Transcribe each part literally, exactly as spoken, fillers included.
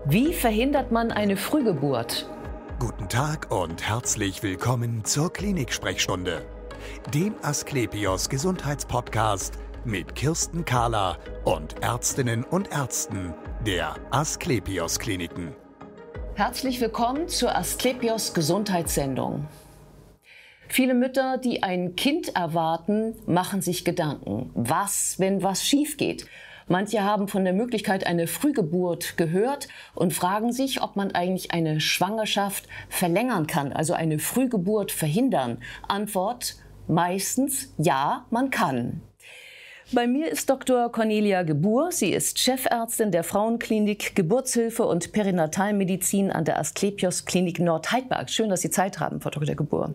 Wie verhindert man eine Frühgeburt? Guten Tag und herzlich willkommen zur Klinik-Sprechstunde, dem Asklepios Gesundheitspodcast mit Kirsten Kahler und Ärztinnen und Ärzten der Asklepios Kliniken. Herzlich willkommen zur Asklepios Gesundheitssendung. Viele Mütter, die ein Kind erwarten, machen sich Gedanken. Was, wenn was schief geht? Manche haben von der Möglichkeit einer Frühgeburt gehört und fragen sich, ob man eigentlich eine Schwangerschaft verlängern kann, also eine Frühgeburt verhindern. Antwort: meistens ja, man kann. Bei mir ist Doktor Cornelia Gebur. Sie ist Chefärztin der Frauenklinik Geburtshilfe und Perinatalmedizin an der Asklepios Klinik Nordheidberg. Schön, dass Sie Zeit haben, Frau Doktor Gebur.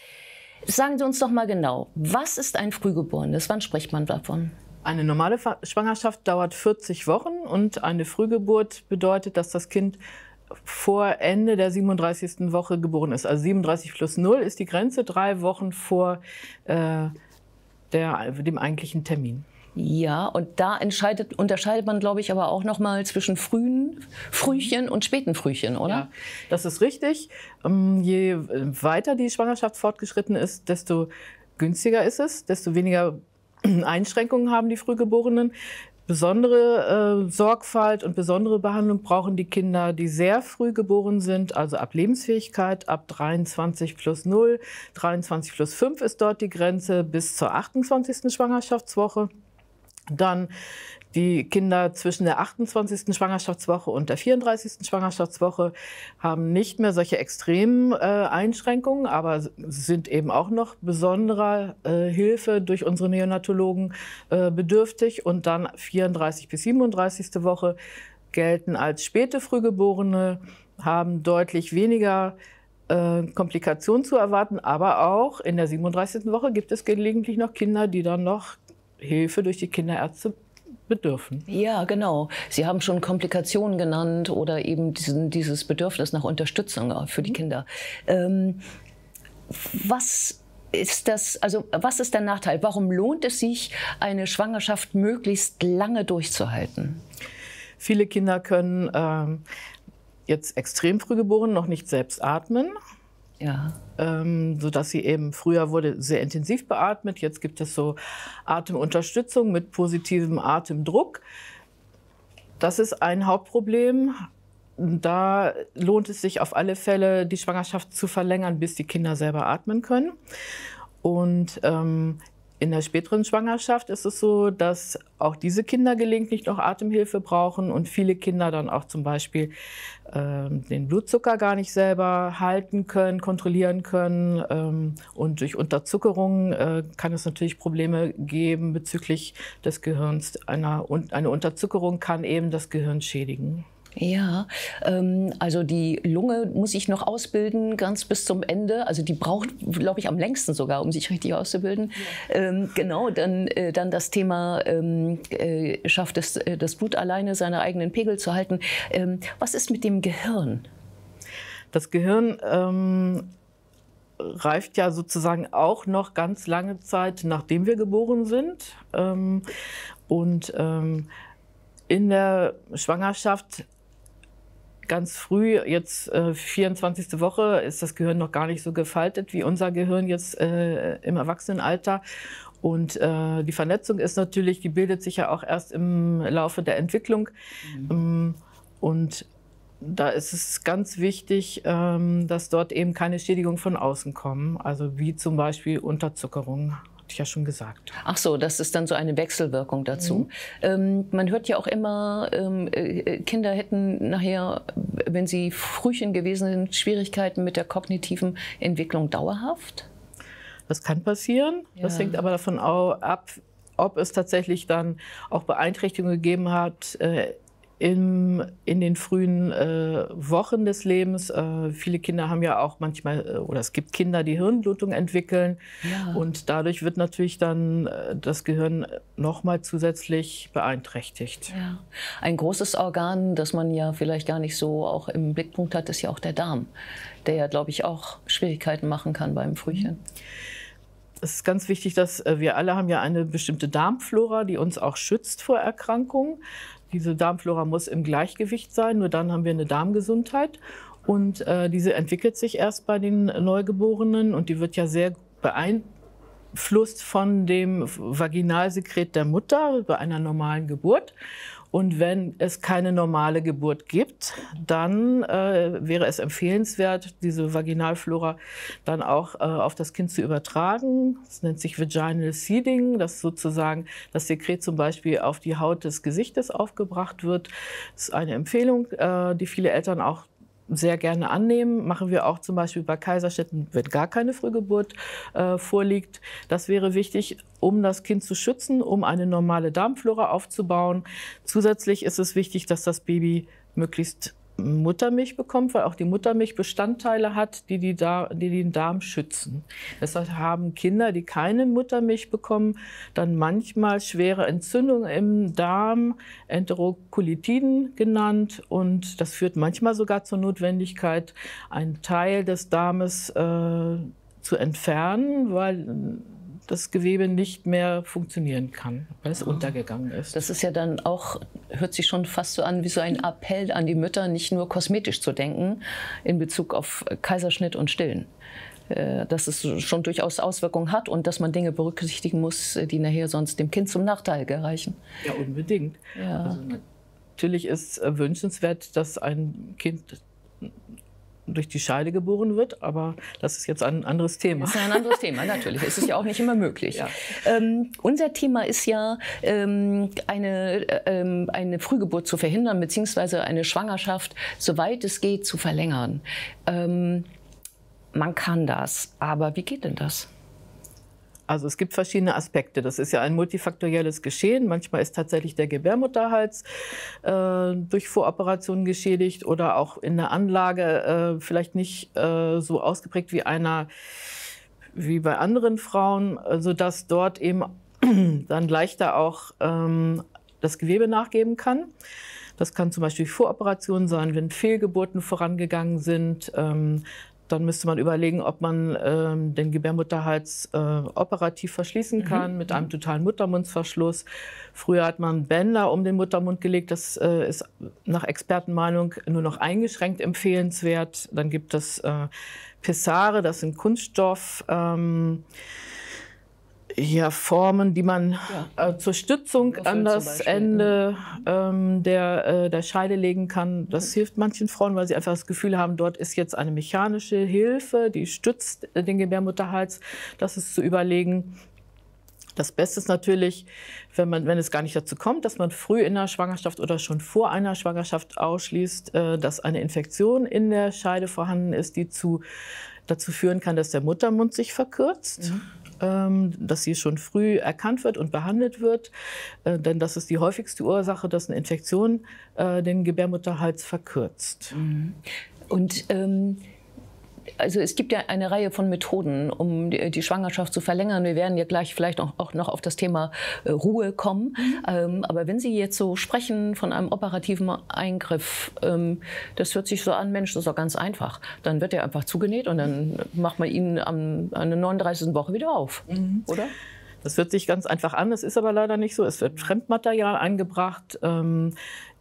Sagen Sie uns doch mal genau, was ist ein Frühgeborenes? Wann spricht man davon? Eine normale Schwangerschaft dauert vierzig Wochen und eine Frühgeburt bedeutet, dass das Kind vor Ende der siebenunddreißigsten Woche geboren ist. Also siebenunddreißig plus null ist die Grenze, drei Wochen vor äh, der, dem eigentlichen Termin. Ja, und da entscheidet, unterscheidet man, glaube ich, aber auch noch mal zwischen frühen Frühchen und späten Frühchen, oder? Ja, das ist richtig. Je weiter die Schwangerschaft fortgeschritten ist, desto günstiger ist es, desto weniger Einschränkungen haben die Frühgeborenen. Besondere äh, Sorgfalt und besondere Behandlung brauchen die Kinder, die sehr früh geboren sind, also ab Lebensfähigkeit, ab dreiundzwanzig plus null, dreiundzwanzig plus fünf ist dort die Grenze, bis zur achtundzwanzigsten Schwangerschaftswoche. Dann die Kinder zwischen der achtundzwanzigsten Schwangerschaftswoche und der vierunddreißigsten Schwangerschaftswoche haben nicht mehr solche extremen äh, Einschränkungen, aber sind eben auch noch besonderer äh, Hilfe durch unsere Neonatologen äh, bedürftig. Und dann vierunddreißig bis siebenunddreißigste Woche gelten als späte Frühgeborene, haben deutlich weniger äh, Komplikationen zu erwarten. Aber auch in der siebenunddreißigsten Woche gibt es gelegentlich noch Kinder, die dann noch Hilfe durch die Kinderärzte bedürfen. Ja, genau. Sie haben schon Komplikationen genannt oder eben diesen, dieses Bedürfnis nach Unterstützung für die Kinder. Ähm, was ist das, also was ist der Nachteil? Warum lohnt es sich, eine Schwangerschaft möglichst lange durchzuhalten? Viele Kinder können ähm, jetzt extrem früh geboren noch nicht selbst atmen. Ja. Ähm, sodass sie eben, früher wurde sehr intensiv beatmet, jetzt gibt es so Atemunterstützung mit positivem Atemdruck. Das ist ein Hauptproblem. Da lohnt es sich auf alle Fälle, die Schwangerschaft zu verlängern, bis die Kinder selber atmen können. Und ähm, in der späteren Schwangerschaft ist es so, dass auch diese Kinder gelegentlich noch Atemhilfe brauchen und viele Kinder dann auch zum Beispiel äh, den Blutzucker gar nicht selber halten können, kontrollieren können. Ähm, und durch Unterzuckerung äh, kann es natürlich Probleme geben bezüglich des Gehirns. Eine, eine Unterzuckerung kann eben das Gehirn schädigen. Ja, ähm, also die Lunge muss ich noch ausbilden, ganz bis zum Ende. Also die braucht, glaube ich, am längsten sogar, um sich richtig auszubilden. Ja. Ähm, genau, dann, äh, dann das Thema, ähm, äh, schafft es äh, das Blut alleine, seine eigenen Pegel zu halten. Ähm, was ist mit dem Gehirn? Das Gehirn ähm, reift ja sozusagen auch noch ganz lange Zeit, nachdem wir geboren sind. Ähm, und ähm, in der Schwangerschaft ganz früh, jetzt äh, vierundzwanzigste Woche, ist das Gehirn noch gar nicht so gefaltet wie unser Gehirn jetzt äh, im Erwachsenenalter. Und äh, die Vernetzung ist natürlich, die bildet sich ja auch erst im Laufe der Entwicklung. Mhm. Ähm, und da ist es ganz wichtig, ähm, dass dort eben keine Schädigungen von außen kommen, also wie zum Beispiel Unterzuckerung. Hatte ich ja schon gesagt. Ach so, das ist dann so eine Wechselwirkung dazu. Mhm. Ähm, man hört ja auch immer, ähm, äh, Kinder hätten nachher, wenn sie Frühchen gewesen sind, Schwierigkeiten mit der kognitiven Entwicklung dauerhaft? Das kann passieren. Ja. Das hängt aber davon ab, ob es tatsächlich dann auch Beeinträchtigungen gegeben hat äh, in, in den frühen äh, Wochen des Lebens. Äh, viele Kinder haben ja auch manchmal, äh, oder es gibt Kinder, die Hirnblutung entwickeln. Ja. Und dadurch wird natürlich dann äh, das Gehirn nochmal zusätzlich beeinträchtigt. Ja. Ein großes Organ, das man ja vielleicht gar nicht so auch im Blickpunkt hat, ist ja auch der Darm, der ja, glaube ich, auch Schwierigkeiten machen kann beim Frühchen. Es ist ganz wichtig, dass wir alle haben ja eine bestimmte Darmflora, die uns auch schützt vor Erkrankungen. Diese Darmflora muss im Gleichgewicht sein, nur dann haben wir eine Darmgesundheit. Und äh, diese entwickelt sich erst bei den Neugeborenen und die wird ja sehr beeinflusst von dem Vaginalsekret der Mutter bei einer normalen Geburt. Und wenn es keine normale Geburt gibt, dann äh, wäre es empfehlenswert, diese Vaginalflora dann auch äh, auf das Kind zu übertragen. Das nennt sich Vaginal Seeding, dass sozusagen das Sekret zum Beispiel auf die Haut des Gesichtes aufgebracht wird. Das ist eine Empfehlung, äh, die viele Eltern auch sehr gerne annehmen. Machen wir auch zum Beispiel bei Kaiserschnitten, wenn gar keine Frühgeburt äh, vorliegt. Das wäre wichtig, um das Kind zu schützen, um eine normale Darmflora aufzubauen. Zusätzlich ist es wichtig, dass das Baby möglichst Muttermilch bekommt, weil auch die Muttermilch Bestandteile hat, die, die, da, die den Darm schützen. Deshalb haben Kinder, die keine Muttermilch bekommen, dann manchmal schwere Entzündungen im Darm, Enterokolitiden genannt. Und das führt manchmal sogar zur Notwendigkeit, einen Teil des Darmes äh, zu entfernen, weil das Gewebe nicht mehr funktionieren kann, weil es untergegangen ist. Das ist ja dann auch, hört sich schon fast so an wie so ein Appell an die Mütter, nicht nur kosmetisch zu denken in Bezug auf Kaiserschnitt und Stillen. Dass es schon durchaus Auswirkungen hat und dass man Dinge berücksichtigen muss, die nachher sonst dem Kind zum Nachteil gereichen. Ja, unbedingt. Ja. Also natürlich ist wünschenswert, dass ein Kind durch die Scheide geboren wird, aber das ist jetzt ein anderes Thema. Das ist ein anderes Thema, natürlich. Es ist ja auch nicht immer möglich. Ja. Ähm, unser Thema ist ja, ähm, eine, ähm, eine Frühgeburt zu verhindern, beziehungsweise eine Schwangerschaft, soweit es geht, zu verlängern. Ähm, man kann das, aber wie geht denn das? Also es gibt verschiedene Aspekte. Das ist ja ein multifaktorielles Geschehen. Manchmal ist tatsächlich der Gebärmutterhals äh, durch Voroperationen geschädigt oder auch in der Anlage äh, vielleicht nicht äh, so ausgeprägt wie einer wie bei anderen Frauen, sodass dort eben dann leichter auch ähm, das Gewebe nachgeben kann. Das kann zum Beispiel Voroperationen sein, wenn Fehlgeburten vorangegangen sind. Ähm, Dann müsste man überlegen, ob man ähm, den Gebärmutterhals äh, operativ verschließen kann mhm. mit einem totalen Muttermundsverschluss. Früher hat man Bänder um den Muttermund gelegt. Das äh, ist nach Expertenmeinung nur noch eingeschränkt empfehlenswert. Dann gibt es äh, Pessare, das sind Kunststoff. Ähm, Ja, Formen, die man ja. äh, zur Stützung an das Ende ähm, der, äh, der Scheide legen kann. Das mhm. hilft manchen Frauen, weil sie einfach das Gefühl haben, dort ist jetzt eine mechanische Hilfe, die stützt äh, den Gebärmutterhals. Das ist zu überlegen. Das Beste ist natürlich, wenn, man, wenn es gar nicht dazu kommt, dass man früh in der Schwangerschaft oder schon vor einer Schwangerschaft ausschließt, äh, dass eine Infektion in der Scheide vorhanden ist, die zu, dazu führen kann, dass der Muttermund sich verkürzt. Mhm. Dass sie schon früh erkannt wird und behandelt wird. Äh, denn das ist die häufigste Ursache, dass eine Infektion äh, den Gebärmutterhals verkürzt. Und ähm, also es gibt ja eine Reihe von Methoden, um die, die Schwangerschaft zu verlängern. Wir werden ja gleich vielleicht auch, auch noch auf das Thema äh, Ruhe kommen. Mhm. Ähm, aber wenn Sie jetzt so sprechen von einem operativen Eingriff, ähm, das hört sich so an, Mensch, das ist doch ganz einfach. Dann wird er einfach zugenäht und dann macht man ihn am, an der neununddreißigsten Woche wieder auf, mhm. oder? Das hört sich ganz einfach an, das ist aber leider nicht so. Es wird Fremdmaterial eingebracht. Ähm,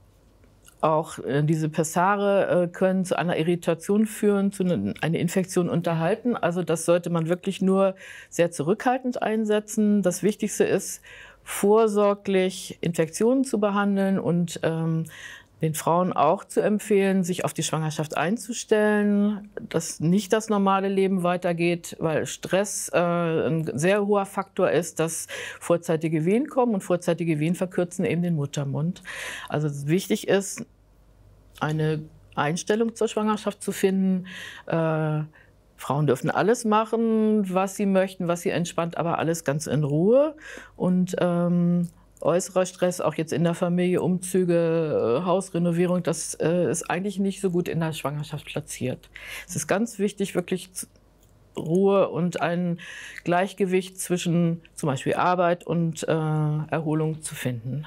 Auch äh, diese Pessare äh, können zu einer Irritation führen, zu ne, einer Infektion unterhalten. Also das sollte man wirklich nur sehr zurückhaltend einsetzen. Das Wichtigste ist, vorsorglich Infektionen zu behandeln und ähm, den Frauen auch zu empfehlen, sich auf die Schwangerschaft einzustellen, dass nicht das normale Leben weitergeht, weil Stress äh, ein sehr hoher Faktor ist, dass vorzeitige Wehen kommen und vorzeitige Wehen verkürzen eben den Muttermund. Also wichtig ist, eine Einstellung zur Schwangerschaft zu finden. Äh, Frauen dürfen alles machen, was sie möchten, was sie entspannt, aber alles ganz in Ruhe. Und ähm, äußerer Stress, auch jetzt in der Familie, Umzüge, äh, Hausrenovierung, das äh, ist eigentlich nicht so gut in der Schwangerschaft platziert. Es ist ganz wichtig, wirklich Ruhe und ein Gleichgewicht zwischen zum Beispiel Arbeit und äh, Erholung zu finden.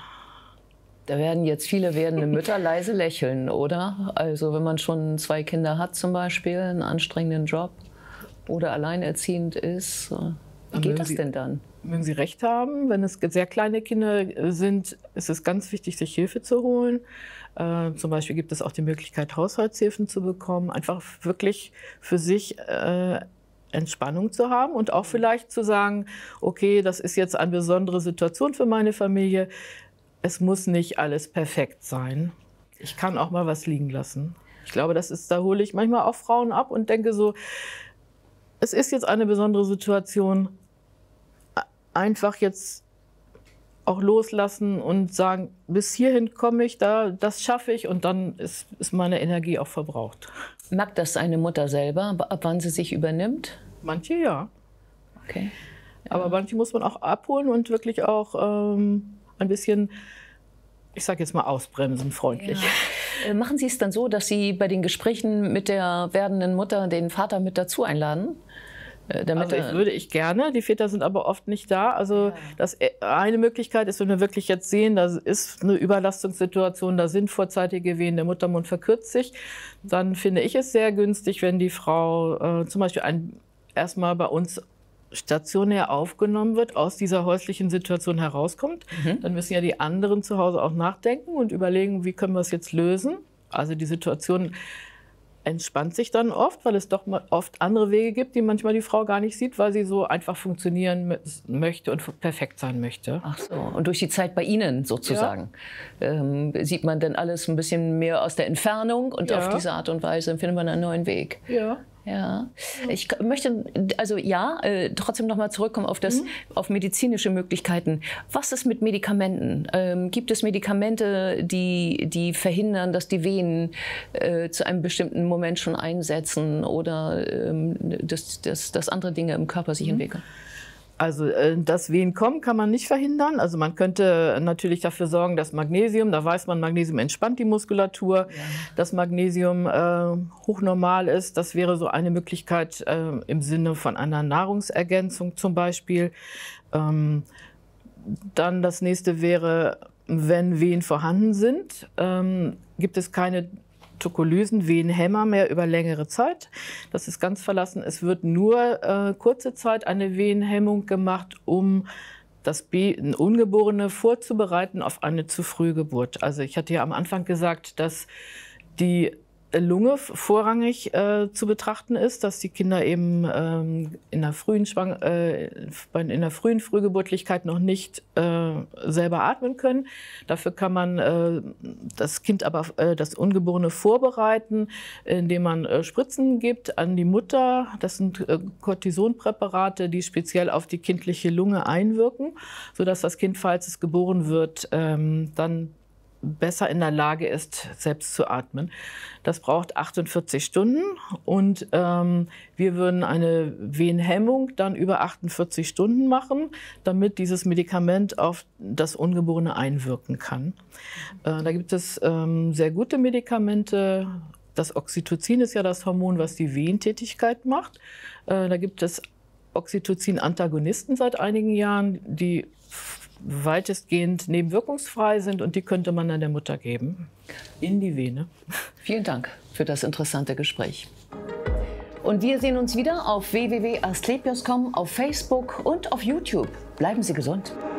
Da werden jetzt viele werdende Mütter leise lächeln, oder? Also wenn man schon zwei Kinder hat zum Beispiel, einen anstrengenden Job oder alleinerziehend ist. Wie geht das denn dann? Mögen Sie recht haben. Wenn es sehr kleine Kinder sind, ist es ganz wichtig, sich Hilfe zu holen. Äh, zum Beispiel gibt es auch die Möglichkeit, Haushaltshilfen zu bekommen. Einfach wirklich für sich äh, Entspannung zu haben und auch vielleicht zu sagen, okay, das ist jetzt eine besondere Situation für meine Familie. Es muss nicht alles perfekt sein. Ich kann auch mal was liegen lassen. Ich glaube, das ist, da hole ich manchmal auch Frauen ab und denke so, es ist jetzt eine besondere Situation. Einfach jetzt auch loslassen und sagen, bis hierhin komme ich, da, das schaffe ich und dann ist, ist meine Energie auch verbraucht. Merkt das eine Mutter selber, ab wann sie sich übernimmt? Manche ja. Okay. Ja. Aber manche muss man auch abholen und wirklich auch ähm, ein bisschen, ich sage jetzt mal, ausbremsen, freundlich. Ja. Äh, machen Sie es dann so, dass Sie bei den Gesprächen mit der werdenden Mutter den Vater mit dazu einladen? Damit also ich würde ich gerne, die Väter sind aber oft nicht da. Also ja. das eine Möglichkeit ist, wenn wir wirklich jetzt sehen, da ist eine Überlastungssituation, da sind vorzeitige Wehen, der Muttermund verkürzt sich, dann finde ich es sehr günstig, wenn die Frau äh, zum Beispiel ein, erstmal bei uns stationär aufgenommen wird, aus dieser häuslichen Situation herauskommt. Mhm. Dann müssen ja die anderen zu Hause auch nachdenken und überlegen, wie können wir es jetzt lösen. Also die Situation entspannt sich dann oft, weil es doch oft andere Wege gibt, die manchmal die Frau gar nicht sieht, weil sie so einfach funktionieren möchte und perfekt sein möchte. Ach so, und durch die Zeit bei Ihnen sozusagen ja. ähm, sieht man dann alles ein bisschen mehr aus der Entfernung und ja. auf diese Art und Weise findet man einen neuen Weg. Ja. Ja, ich möchte also ja äh, trotzdem noch mal zurückkommen auf das, mhm. auf medizinische Möglichkeiten. Was ist mit Medikamenten? Ähm, gibt es Medikamente, die die verhindern, dass die Venen äh, zu einem bestimmten Moment schon einsetzen oder ähm, dass, dass, dass andere Dinge im Körper sich mhm. entwickeln? Also dass Wehen kommen, kann man nicht verhindern. Also man könnte natürlich dafür sorgen, dass Magnesium, da weiß man, Magnesium entspannt die Muskulatur, ja. dass Magnesium äh, hochnormal ist. Das wäre so eine Möglichkeit äh, im Sinne von einer Nahrungsergänzung zum Beispiel. Ähm, dann das nächste wäre, wenn Wehen vorhanden sind, ähm, gibt es keine Tokolysen, Wehenhämmer mehr über längere Zeit. Das ist ganz verlassen. Es wird nur äh, kurze Zeit eine Wehenhemmung gemacht, um das Be- Ungeborene vorzubereiten auf eine zu frühe Geburt. Also ich hatte ja am Anfang gesagt, dass die Lunge vorrangig äh, zu betrachten ist, dass die Kinder eben ähm, in der frühen Schwang äh, in der frühen Frühgeburtlichkeit noch nicht äh, selber atmen können. Dafür kann man äh, das Kind aber äh, das Ungeborene vorbereiten, indem man äh, Spritzen gibt an die Mutter. Das sind äh, Cortisonpräparate, die speziell auf die kindliche Lunge einwirken, sodass das Kind, falls es geboren wird, ähm, dann besser in der Lage ist, selbst zu atmen. Das braucht achtundvierzig Stunden und ähm, wir würden eine Wehenhemmung dann über achtundvierzig Stunden machen, damit dieses Medikament auf das Ungeborene einwirken kann. Äh, da gibt es ähm, sehr gute Medikamente. Das Oxytocin ist ja das Hormon, was die Wehentätigkeit macht. Äh, da gibt es Oxytocin-Antagonisten seit einigen Jahren, die weitestgehend nebenwirkungsfrei sind und die könnte man dann der Mutter geben, in die Vene. Vielen Dank für das interessante Gespräch. Und wir sehen uns wieder auf w w w punkt asklepios punkt com, auf Facebook und auf YouTube. Bleiben Sie gesund.